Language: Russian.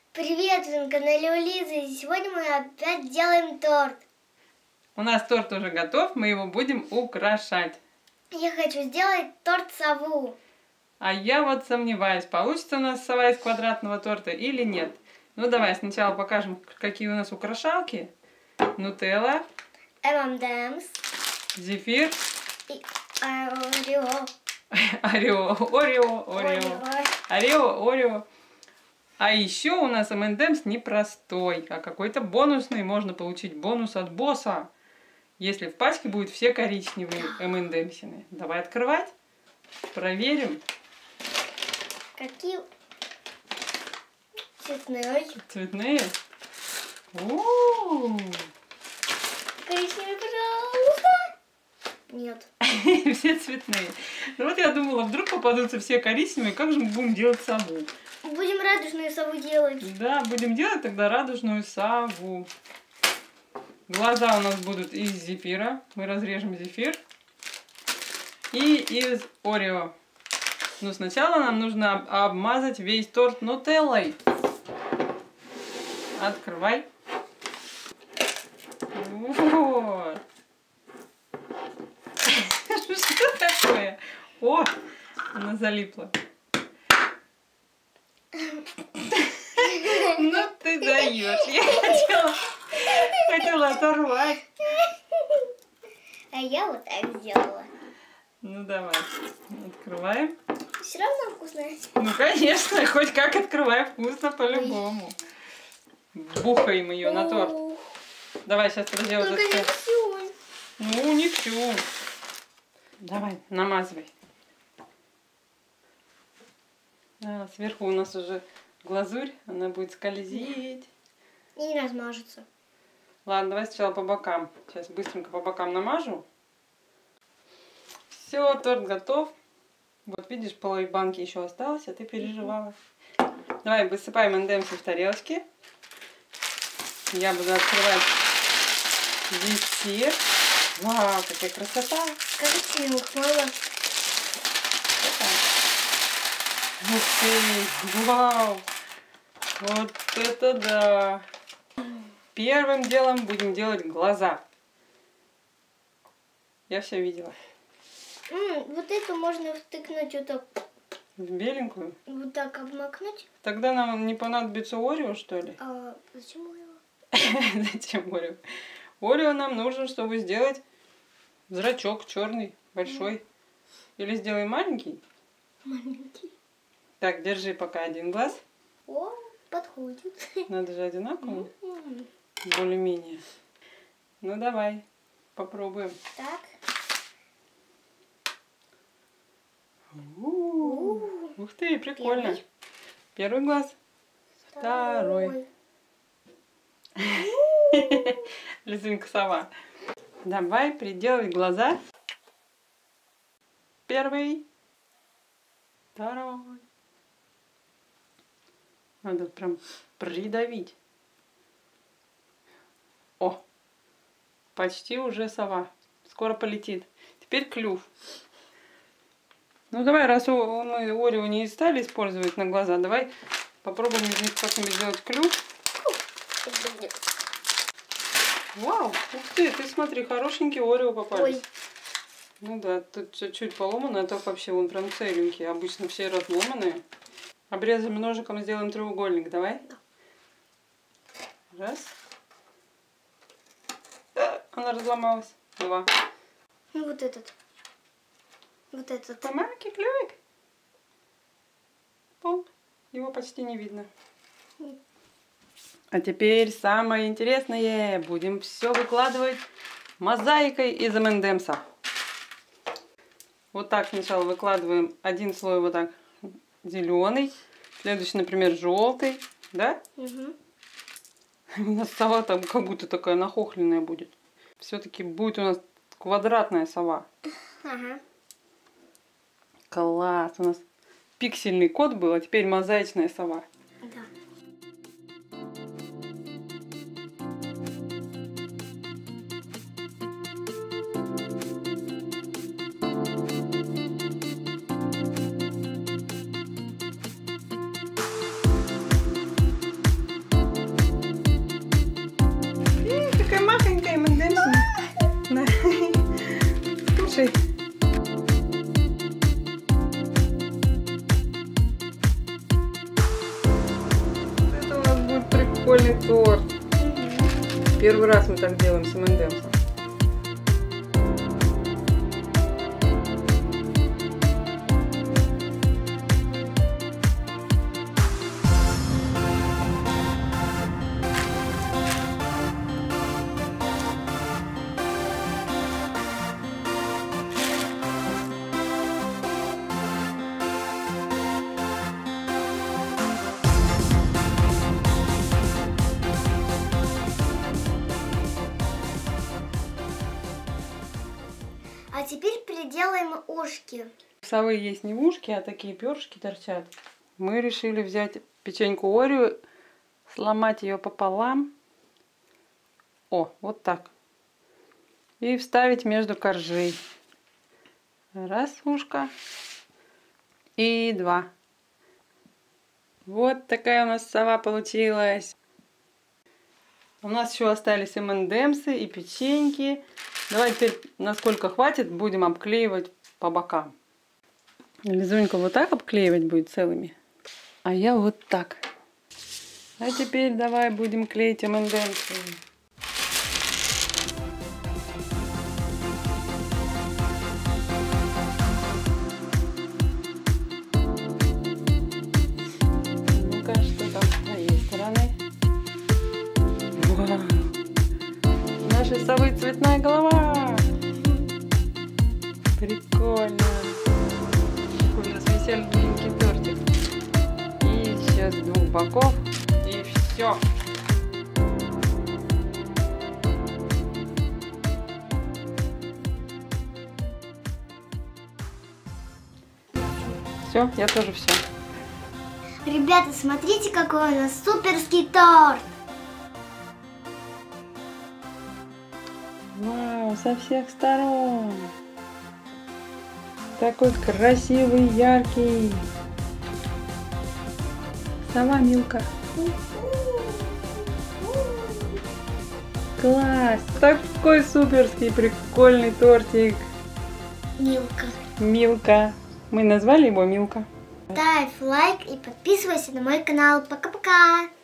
Привет, вы на канале у Лизы. И сегодня мы опять делаем торт. У нас торт уже готов, мы его будем украшать. Я хочу сделать торт-сову. А я вот сомневаюсь, получится у нас сова из квадратного торта или нет. Ну давай сначала покажем, какие у нас украшалки. Нутелла, M&M's зефир, и Орео. Орео. А еще у нас M&M's не простой, а какой-то бонусный. Можно получить бонус от босса, если в пачке будет все коричневые M&M's. Давай открывать, проверим. Какие цветные? Цветные? О-о-о! Коричневые, пожалуйста. Нет. Все цветные. Ну вот я думала, вдруг попадутся все коричневые, как же мы будем делать сову? Будем радужную сову делать. Да, будем делать тогда радужную сову. Глаза у нас будут из зефира. Мы разрежем зефир. И из Орео. Но сначала нам нужно обмазать весь торт нутеллой. Открывай. Вот. Что такое? О, она залипла. Ну ты даешь. Я хотела оторвать. А я вот так сделала. Ну давай, открываем. Все равно вкусная. Ну конечно, хоть как открывай, вкусно по-любому. Бухаем ее на торт. Давай сейчас разделать. Только не всю. Ну не всю. Давай, намазывай. А, сверху у нас уже глазурь, она будет скользить. И не размажется. Ладно, давай сначала по бокам. Сейчас быстренько по бокам намажу. Все, торт готов. Вот видишь, половина банки еще осталось, а ты переживала. Давай высыпаем M&M's в тарелочки. Я буду открывать зефир. Вау, какая красота! Скажите, мне ухмыла. Ух ты! Вау! Вот это да! Первым делом будем делать глаза. Я все видела. Вот эту можно втыкнуть вот так. В беленькую? Вот так обмакнуть. Тогда нам не понадобится Орео, что ли? А зачем его? Зачем Орео? Орео нам нужен, чтобы сделать зрачок черный, большой. Или сделаем маленький? Маленький. Так, держи пока один глаз. О, подходит. Надо же одинаково. Более-менее. Ну давай, попробуем. Так. Ух ты, прикольно. Первый глаз. Второй. Лизунька сова. Давай приделать глаза. Первый. Второй. Надо прям придавить. О, почти уже сова. Скоро полетит. Теперь клюв. Ну давай, раз мы Орео не стали использовать на глаза, давай попробуем из них как-нибудь сделать клюв. Вау, ух ты смотри, хорошенькие Орео попались. Ой. Ну да, тут чуть-чуть поломано, а так вообще он прям целенький. Обычно все разломанные. Обрезаем ножиком, сделаем треугольник, давай. Раз. Она разломалась. Два. Ну вот этот. Вот этот. Это маленький клювик. Пол. Его почти не видно. А теперь самое интересное. Будем все выкладывать мозаикой из M&M's. Вот так сначала выкладываем один слой вот так зеленый. Следующий, например, желтый. Да? Угу. У нас сова там как будто такая нахохленная будет. Все-таки будет у нас квадратная сова. Ага. Класс! У нас пиксельный кот был, а теперь мозаичная сова. Да. прикольный торт. Первый раз мы так делаем с M&M's. А теперь приделаем ушки. У совы есть не ушки, а такие перышки торчат. Мы решили взять печеньку Орео, сломать ее пополам. О, вот так. И вставить между коржей. Раз ушко. И два. Вот такая у нас сова получилась. У нас еще остались M&M's и печеньки. Давай теперь, насколько хватит, будем обклеивать по бокам. Лизунька вот так обклеивать будет целыми, а я вот так. А теперь давай будем клеить M&M's. Ну-ка, что там с твоей стороны? Вау! Нашей совы цветная голова. Прикольно. Какой у нас веселенький тортик. И сейчас с двух боков. И все. Все, я тоже все. Ребята, смотрите, какой у нас суперский торт. Вау, со всех сторон. Такой красивый, яркий. Сова Милка. Класс! Такой суперский, прикольный тортик. Милка. Милка. Мы назвали его Милка. Ставь лайк и подписывайся на мой канал. Пока-пока.